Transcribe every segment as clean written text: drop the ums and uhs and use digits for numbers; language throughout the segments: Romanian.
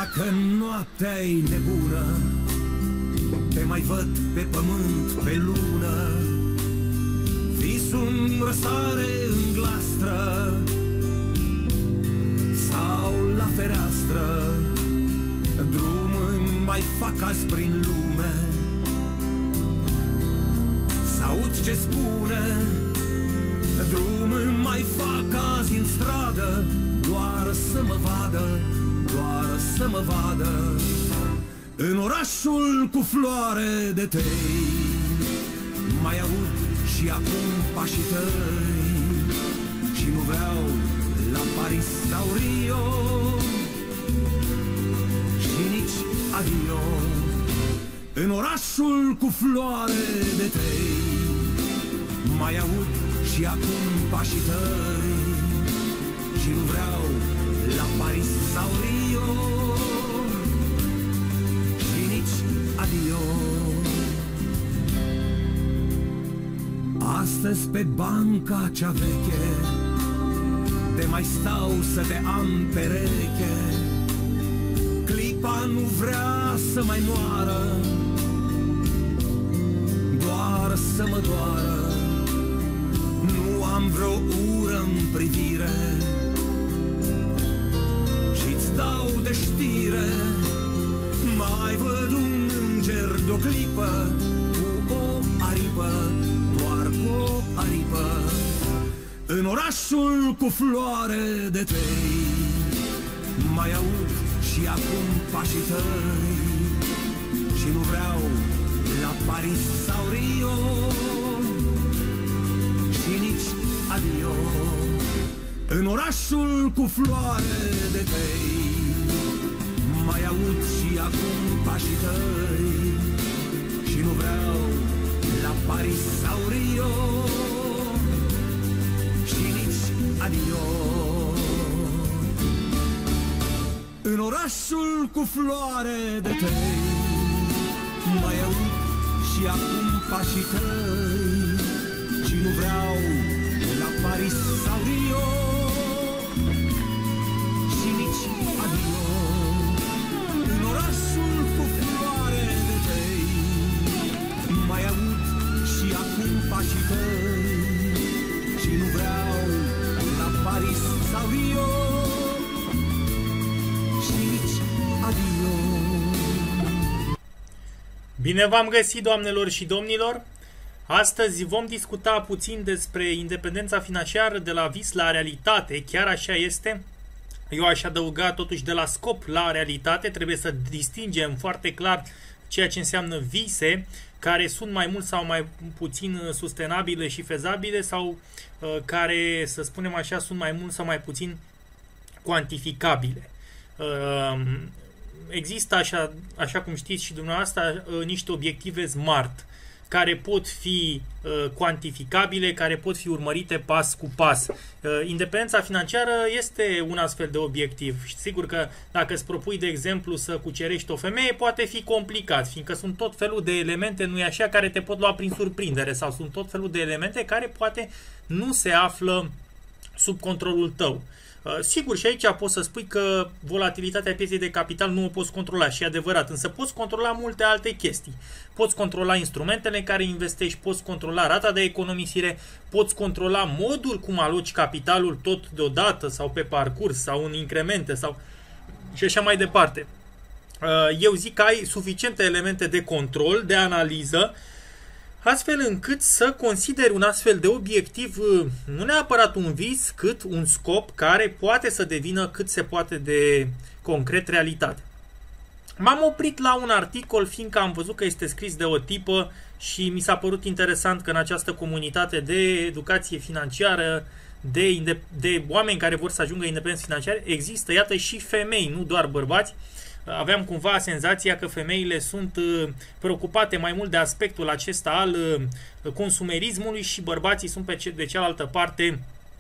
Dacă noaptea-i nebună, te mai văd pe pământ, pe lună, visul răsare în glastră sau la fereastră, drum îmi mai fac azi prin lume, s-aud ce spune, drum îmi mai fac azi în stradă, doar să mă vadă, doar să mă vadă. În orașul cu floare de tei mai aud și acum pașii tăi, și nu vreau la Paris sau Rio și nici adio. În orașul cu floare de tei mai aud și acum pașii tăi, și nu vreau la Paris sau Rio și nici adio. Astăzi pe banca cea veche de mai stau să te am pereche, clipa nu vrea să mai moară, doar să mă doară. Nu am vreo ură-n privire și-ți dau de știre, mai văd un înger de-o clipă cu o aripă, doar cu o aripă. În orașul cu floare de tei mai aud și acum pașii tăi, și nu vreau la Paris sau Rio și nici adio. În orașul cu floare de tei mai aud și acum pașii tăi, și nu vreau la Paris sau Rio și nici adio. În orașul cu floare de tei mai aud și acum pașii tăi, și nu vreau la Paris sau Rio și nici adio. În orașul cu floare de tei mai aud și acum pașii tăi, și nu vreau la Paris sau Rio și nici adio. Bine v-am găsit, doamnelor și domnilor! Astăzi vom discuta puțin despre independența financiară de la vis la realitate. Chiar așa este. Eu aș adăuga totuși de la scop la realitate. Trebuie să distingem foarte clar ceea ce înseamnă vise, care sunt mai mult sau mai puțin sustenabile și fezabile, sau care, să spunem așa, sunt mai mult sau mai puțin cuantificabile. Există, așa cum știți și dumneavoastră, niște obiective SMART, care pot fi cuantificabile, care pot fi urmărite pas cu pas. Independența financiară este un astfel de obiectiv. Și sigur că dacă îți propui, de exemplu, să cucerești o femeie, poate fi complicat, fiindcă sunt tot felul de elemente, nu-i așa, care te pot lua prin surprindere, sau sunt tot felul de elemente care poate nu se află sub controlul tău. Sigur, și aici poți să spui că volatilitatea pieței de capital nu o poți controla, și e adevărat, însă poți controla multe alte chestii. Poți controla instrumentele în care investești, poți controla rata de economisire, poți controla modul cum aloci capitalul tot deodată sau pe parcurs sau în incremente sau și așa mai departe. Eu zic că ai suficiente elemente de control, de analiză, astfel încât să consideri un astfel de obiectiv nu neapărat un vis, cât un scop care poate să devină cât se poate de concret realitate. M-am oprit la un articol, fiindcă am văzut că este scris de o tipă și mi s-a părut interesant că în această comunitate de educație financiară, de oameni care vor să ajungă independenți financiari, există, iată, și femei, nu doar bărbați. Aveam cumva senzația că femeile sunt preocupate mai mult de aspectul acesta al consumerismului și bărbații sunt de cealaltă parte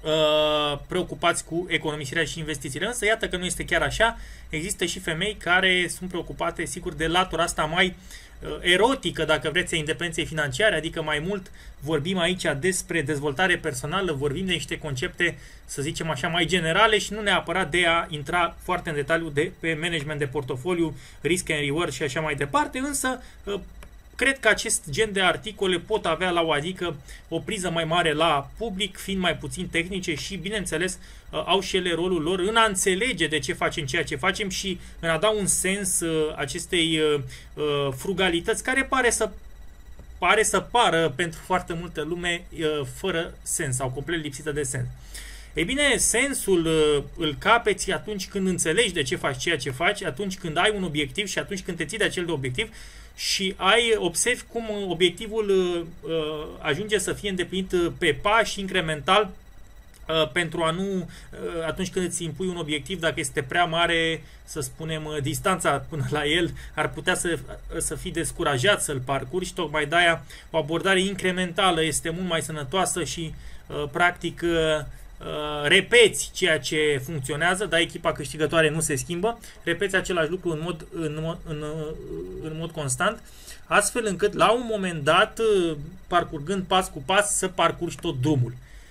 preocupați cu economisirea și investițiile. Însă iată că nu este chiar așa. Există și femei care sunt preocupate, sigur, de latura asta mai erotică, dacă vreți, a independenței financiare, adică mai mult vorbim aici despre dezvoltare personală, vorbim de niște concepte, să zicem așa, mai generale și nu neapărat de a intra foarte în detaliu pe management de portofoliu, risk and reward și așa mai departe, însă cred că acest gen de articole pot avea la o adică o priză mai mare la public, fiind mai puțin tehnice și, bineînțeles, au și ele rolul lor în a înțelege de ce facem ceea ce facem și în a da un sens acestei frugalități care pare să pară pentru foarte multă lume fără sens sau complet lipsită de sens. Ei bine, sensul îl capeți atunci când înțelegi de ce faci ceea ce faci, atunci când ai un obiectiv și atunci când te ții de acel de obiectiv și observi cum obiectivul ajunge să fie îndeplinit pe pași, incremental, pentru a nu, atunci când îți impui un obiectiv, dacă este prea mare, să spunem, distanța până la el, ar putea să fii descurajat să-l parcurgi. Tocmai de-aia o abordare incrementală este mult mai sănătoasă și, practic, repeți ceea ce funcționează, dar echipa câștigătoare nu se schimbă, repeți același lucru în mod constant, astfel încât la un moment dat, parcurgând pas cu pas, să parcurgi tot drumul.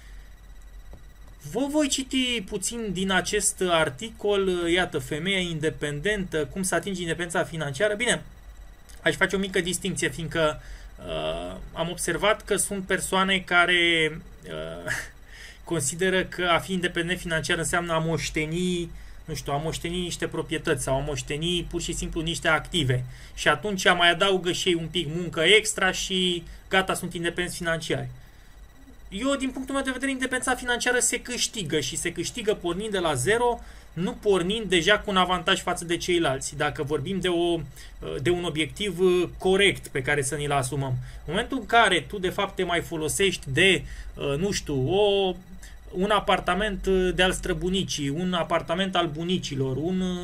Vă voi citi puțin din acest articol, iată, femeia independentă, cum să atingi independența financiară. Bine, aș face o mică distinție, fiindcă am observat că sunt persoane care consideră că a fi independent financiar înseamnă a moșteni, nu știu, a moșteni niște proprietăți sau a moșteni pur și simplu niște active. Și atunci mai adaugă și ei un pic muncă extra și gata, sunt independenți financiari. Eu, din punctul meu de vedere, independența financiară se câștigă și se câștigă pornind de la zero, nu pornind deja cu un avantaj față de ceilalți. Dacă vorbim de un obiectiv corect pe care să ni-l asumăm. În momentul în care tu, de fapt, te mai folosești de, nu știu, un apartament de al străbunicii, un apartament al bunicilor,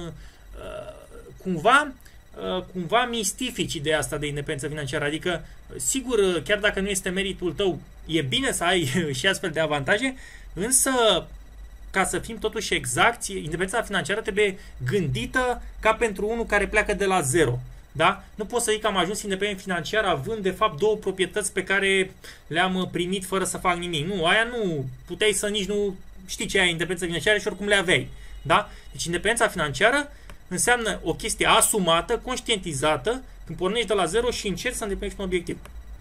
cumva mistifici ideea asta de independență financiară. Adică, sigur, chiar dacă nu este meritul tău, e bine să ai și astfel de avantaje, însă, ca să fim totuși exacti, independența financiară trebuie gândită ca pentru unul care pleacă de la zero. Da? Nu pot să zic că am ajuns independent financiar având, de fapt, 2 proprietăți pe care le-am primit fără să fac nimic. Nu, aia nu. Puteai să nici nu știi ce e independența financiară și oricum le aveai. Da? Deci independența financiară înseamnă o chestie asumată, conștientizată, când pornești de la zero și încerci să îndeplinești un obiectiv.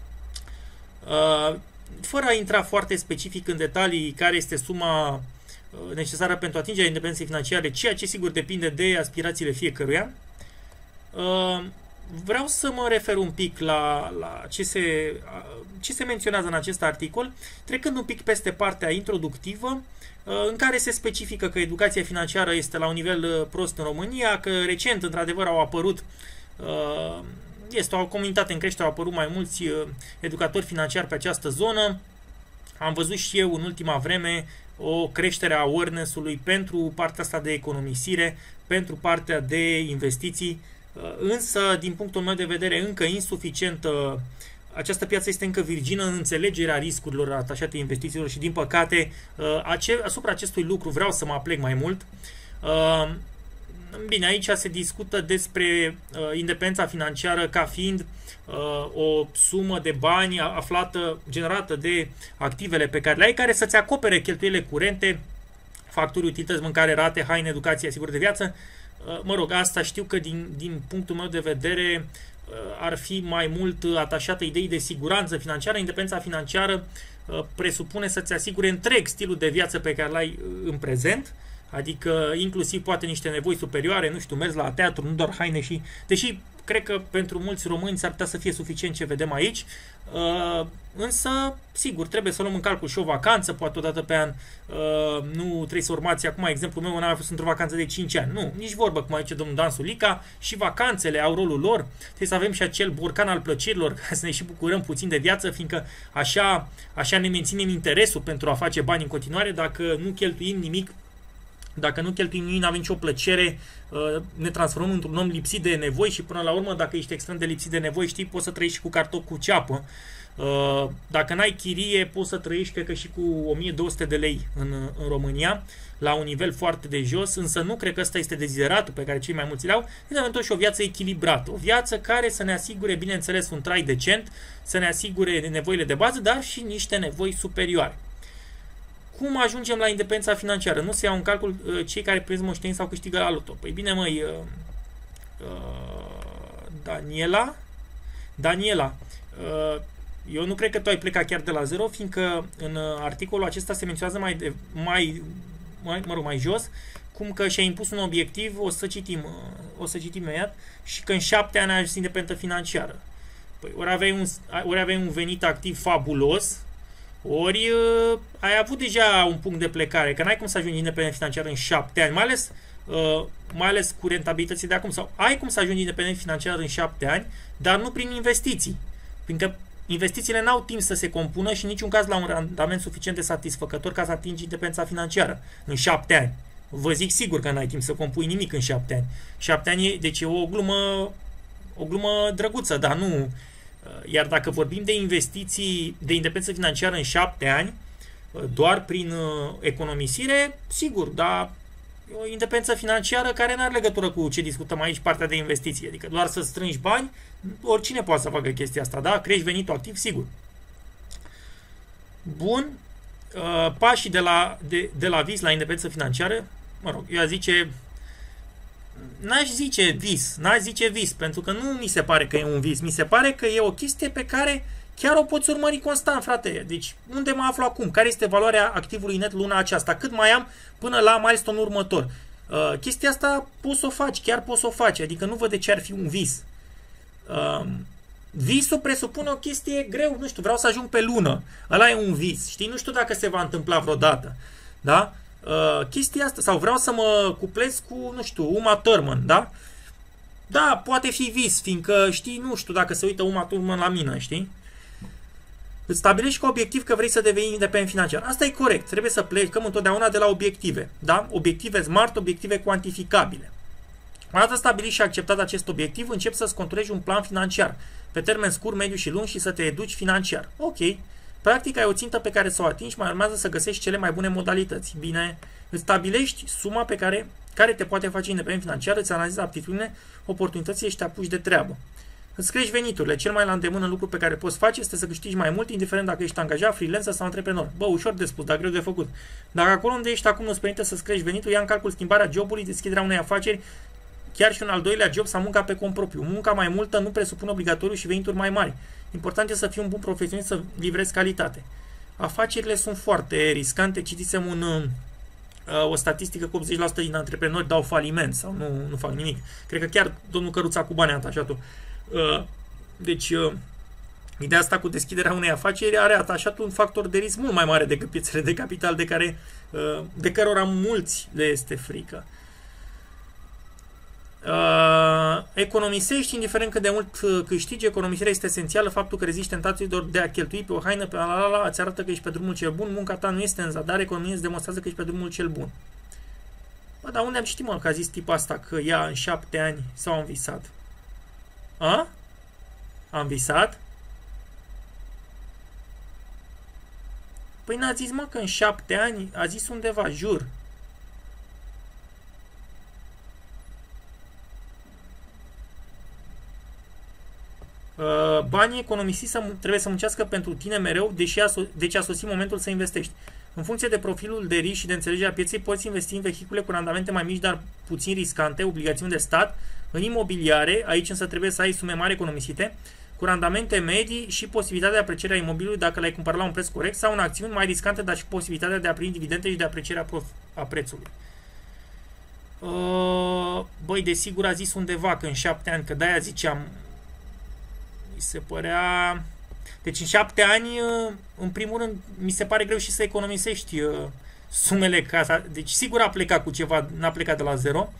Fără a intra foarte specific în detalii care este suma necesară pentru atingerea independenței financiare, ceea ce sigur depinde de aspirațiile fiecăruia, vreau să mă refer un pic la ce se menționează în acest articol, trecând un pic peste partea introductivă, în care se specifică că educația financiară este la un nivel prost în România, că recent, într-adevăr, au apărut, este o comunitate în creștere, au apărut mai mulți educatori financiari pe această zonă. Am văzut și eu în ultima vreme o creștere a awareness-ului pentru partea asta de economisire, pentru partea de investiții, însă, din punctul meu de vedere, încă insuficientă. Această piață este încă virgină în înțelegerea riscurilor atașate investițiilor și, din păcate, asupra acestui lucru vreau să mă aplec mai mult. Bine, aici se discută despre independența financiară ca fiind o sumă de bani generată de activele pe care le ai, care să-ți acopere cheltuielile curente, facturi, utilități, mâncare, rate, haine, educație, asigurări de viață. Mă rog, asta știu că din punctul meu de vedere ar fi mai mult atașată ideii de siguranță financiară. Independența financiară presupune să-ți asigure întreg stilul de viață pe care l-ai în prezent, adică inclusiv poate niște nevoi superioare, nu știu, mers la teatru, nu doar haine și... Deși cred că pentru mulți români s-ar putea să fie suficient ce vedem aici, însă, sigur, trebuie să luăm în calcul și o vacanță, poate o dată pe an, nu trebuie să urmați acum, exemplul meu, n-am mai fost într-o vacanță de 5 ani, nu, nici vorbă, cum zice domnul Dan Sulica, și vacanțele au rolul lor, trebuie să avem și acel borcan al plăcerilor, ca să ne și bucurăm puțin de viață, fiindcă așa ne menținem interesul pentru a face bani în continuare. Dacă nu cheltuim nimic, nu avem nicio plăcere, ne transformăm într-un om lipsit de nevoi și până la urmă, dacă ești extrem de lipsit de nevoi, știi, poți să trăiești și cu cartofi cu ceapă. Dacă n-ai chirie, poți să trăiești, cred că și cu 1200 de lei în România, la un nivel foarte de jos, însă nu cred că ăsta este dezideratul pe care cei mai mulți le-au. Avem totuși o viață echilibrată, o viață care să ne asigure, bineînțeles, un trai decent, să ne asigure nevoile de bază, dar și niște nevoi superioare. Cum ajungem la independența financiară? Nu se iau în calcul cei care primesc moșteniri sau câștigă la loto. Păi bine, măi, Daniela, eu nu cred că tu ai plecat chiar de la zero, fiindcă în articolul acesta se menționează mai jos, cum că și-a impus un obiectiv, o să citim imediat, și că în 7 ani a ajuns independentă financiară. Păi, ori aveai un venit activ fabulos, ori ai avut deja un punct de plecare, că n-ai cum să ajungi independent financiar în 7 ani, mai ales cu rentabilității de acum, sau ai cum să ajungi independent financiar în 7 ani, dar nu prin investiții, fiindcă investițiile n-au timp să se compună și în niciun caz la un randament suficient de satisfăcător ca să atingi independența financiară în 7 ani. Vă zic sigur că n-ai timp să compui nimic în 7 ani. 7 ani deci e o glumă drăguță, dar nu. Iar dacă vorbim de investiții, de independență financiară în 7 ani, doar prin economisire, sigur, dar o independență financiară care nu are legătură cu ce discutăm aici, partea de investiții. Adică doar să strângi bani, oricine poate să facă chestia asta, da? Crești venitul activ, sigur. Bun. Pașii de la vis la independență financiară, mă rog, eu n-aș zice vis, pentru că nu mi se pare că e un vis, mi se pare că e o chestie pe care chiar o poți urmări constant, frate. Deci, unde mă aflu acum? Care este valoarea activului net luna aceasta? Cât mai am până la milestone următor? Chestia asta poți să o faci, chiar poți să o faci, adică nu văd de ce ar fi un vis. Visul presupune o chestie greu, nu știu, vreau să ajung pe lună. Ăla e un vis, știi? Nu știu dacă se va întâmpla vreodată, da? Chestia asta, sau vreau să mă cuplez cu, nu știu, Uma Thurman, da? Da, poate fi vis, fiindcă, știi, nu știu dacă se uită Uma Thurman la mine, știi? Îți stabilești ca obiectiv că vrei să devii independent financiar. Asta e corect, trebuie să plecăm întotdeauna de la obiective, da? Obiective smart, obiective cuantificabile. Odată stabilit și acceptat acest obiectiv, începi să-ți conturezi un plan financiar pe termen scurt, mediu și lung și să te educi financiar. Ok. Practic ai o țintă pe care să o atingi, mai urmează să găsești cele mai bune modalități. Bine, îți stabilești suma pe care te poate face independent financiar, îți analizezi aptitudine, oportunitățile și te apuci de treabă. Îți crești veniturile. Cel mai la îndemână lucru pe care poți face este să câștigi mai mult, indiferent dacă ești angajat, freelancer sau antreprenor. Bă, ușor de spus, dar greu de făcut. Dacă acolo unde ești acum nu-ți permite să-ți crești venitul, ia în calcul schimbarea jobului, deschiderea unei afaceri, chiar și un al doilea job sau munca pe cont propriu. Munca mai multă nu presupune obligatoriu și venituri mai mari. Important este să fii un bun profesionist, să livrezi calitate. Afacerile sunt foarte riscante. Citisem o statistică că 80% din antreprenori dau faliment sau nu fac nimic. Cred că chiar domnul Căruța cu bani a atașat-o. Deci, ideea asta cu deschiderea unei afaceri are atașat un factor de risc mult mai mare decât piețele de capital de cărora mulți le este frică. Economisești, indiferent cât de mult câștigi, economisirea este esențială. Faptul că reziști tentațiilor de a cheltui pe o haină, pe la îți arată că ești pe drumul cel bun. Munca ta nu este în zadar, economia îți demonstrează că ești pe drumul cel bun. Bă, dar unde am citit, mă, că a zis tipul asta că ea în 7 ani sau am visat? Am visat? Păi n-a zis, mă, că în 7 ani, a zis undeva, jur. Banii economisiți trebuie să muncească pentru tine mereu, deci a sosit momentul să investești. În funcție de profilul de risc și de înțelegerea pieței, poți investi în vehicule cu randamente mai mici, dar puțin riscante, obligațiuni de stat, în imobiliare, aici însă trebuie să ai sume mari economisite, cu randamente medii și posibilitatea de apreciere a imobilului dacă l-ai cumpărat la un preț corect, sau în acțiuni mai riscante, dar și posibilitatea de a primi dividende și de aprecierea a prețului. Băi, desigur a zis undeva că în 7 ani, că de-aia ziceam, mi se părea... Deci în 7 ani, în primul rând, mi se pare greu și să economisești sumele. Deci sigur a plecat cu ceva, n-a plecat de la zero.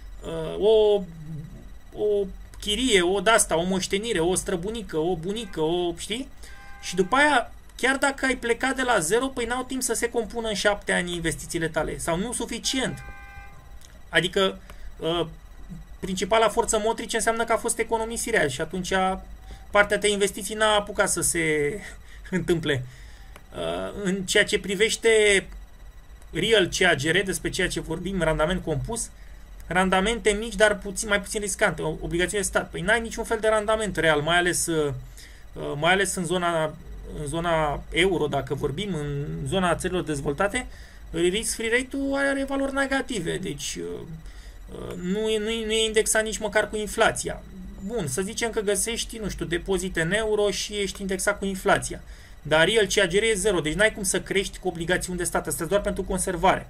O chirie, o de-asta, o moștenire, o străbunică, o bunică, știi? Și după aia, chiar dacă ai plecat de la zero, păi n-au timp să se compună în 7 ani investițiile tale. Sau nu suficient. Adică, principala forță motrice înseamnă că a fost economisirea și atunci partea de investiții n-a apucat să se întâmple. În ceea ce privește real CAGR, despre ceea ce vorbim, randament compus, randamente mici, dar mai puțin riscante, obligațiuni de stat. Păi n-ai niciun fel de randament real, mai ales în zona euro, dacă vorbim, în zona țărilor dezvoltate, risk-free rate-ul are valori negative, deci nu e indexat nici măcar cu inflația. Bun, să zicem că găsești, nu știu, depozite în euro și ești indexat cu inflația. Dar real CAGR e 0, deci n-ai cum să crești cu obligațiuni de stat, asta doar pentru conservare.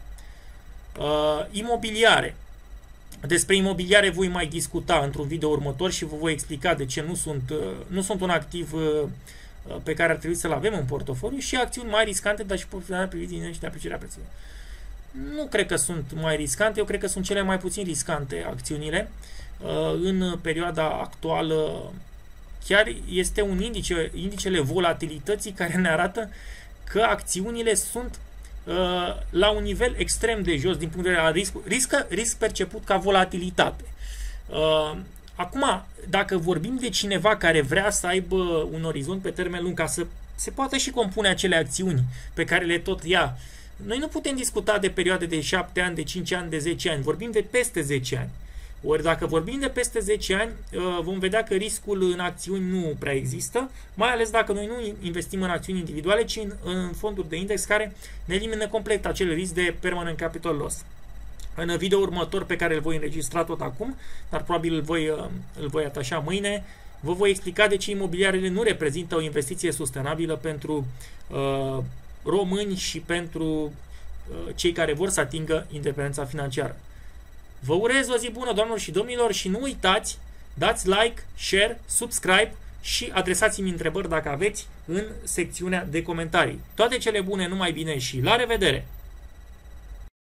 Imobiliare. Despre imobiliare voi mai discuta într-un video următor și vă voi explica de ce nu sunt un activ pe care ar trebui să-l avem în portofoliu, și acțiuni mai riscante, dar și profitarea privind și de aprecierea prețului. Nu cred că sunt mai riscante, eu cred că sunt cele mai puțin riscante acțiunile. În perioada actuală chiar este un indicele volatilității care ne arată că acțiunile sunt la un nivel extrem de jos din punct de vedere al risc perceput ca volatilitate. Acum, dacă vorbim de cineva care vrea să aibă un orizont pe termen lung ca să se poată și compune acele acțiuni pe care le tot ia, noi nu putem discuta de perioade de 7 ani, de 5 ani, de 10 ani, vorbim de peste 10 ani. Ori dacă vorbim de peste 10 ani, vom vedea că riscul în acțiuni nu prea există, mai ales dacă noi nu investim în acțiuni individuale, ci în fonduri de index care ne elimină complet acel risc de permanent capital loss. În video următor, pe care îl voi înregistra tot acum, dar probabil îl voi atașa mâine, vă voi explica de ce imobiliarele nu reprezintă o investiție sustenabilă pentru români și pentru cei care vor să atingă independența financiară. Vă urez o zi bună, doamnelor și domnilor, și nu uitați, dați like, share, subscribe și adresați-mi întrebări dacă aveți în secțiunea de comentarii. Toate cele bune, numai bine și la revedere!